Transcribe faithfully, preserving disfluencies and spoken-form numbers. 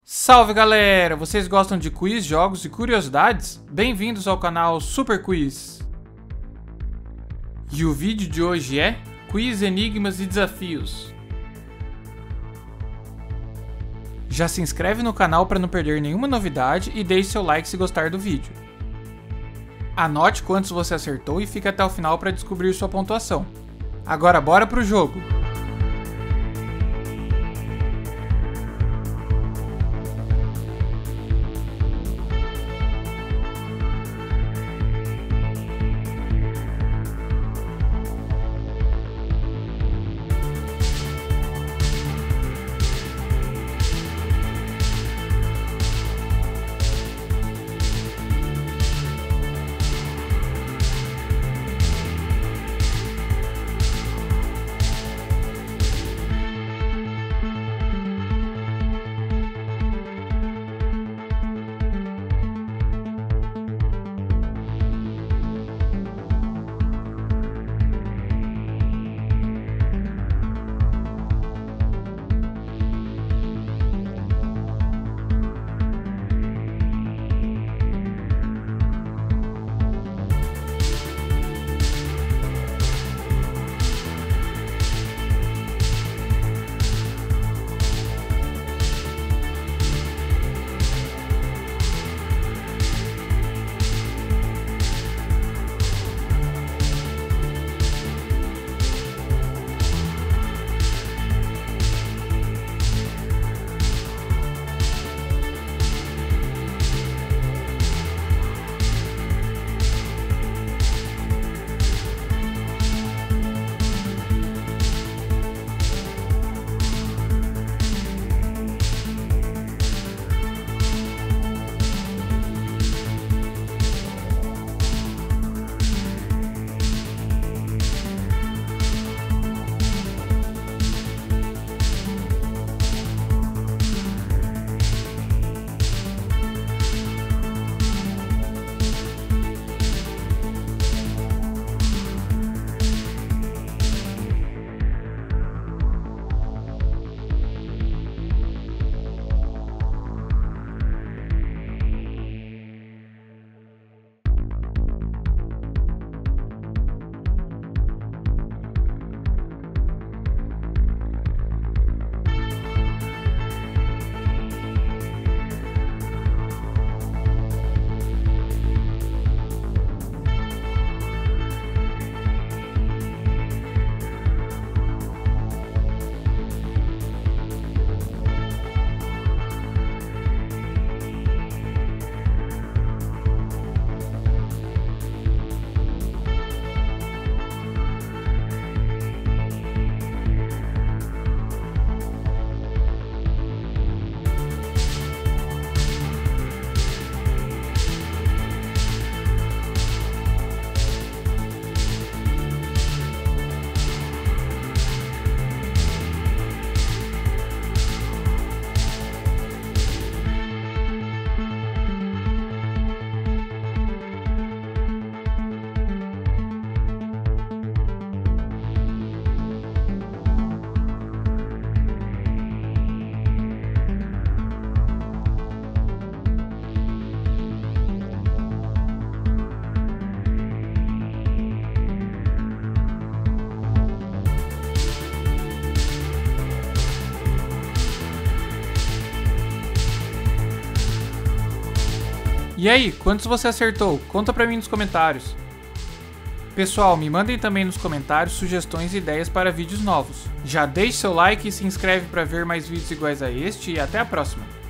Salve galera! Vocês gostam de quiz, jogos e curiosidades? Bem-vindos ao canal Super Quiz! E o vídeo de hoje é Quiz, Enigmas e Desafios. Já se inscreve no canal para não perder nenhuma novidade e deixe seu like se gostar do vídeo. Anote quantos você acertou e fique até o final para descobrir sua pontuação. Agora bora pro jogo! E aí, quantos você acertou? Conta pra mim nos comentários. Pessoal, me mandem também nos comentários sugestões e ideias para vídeos novos. Já deixe seu like e se inscreve para ver mais vídeos iguais a este e até a próxima.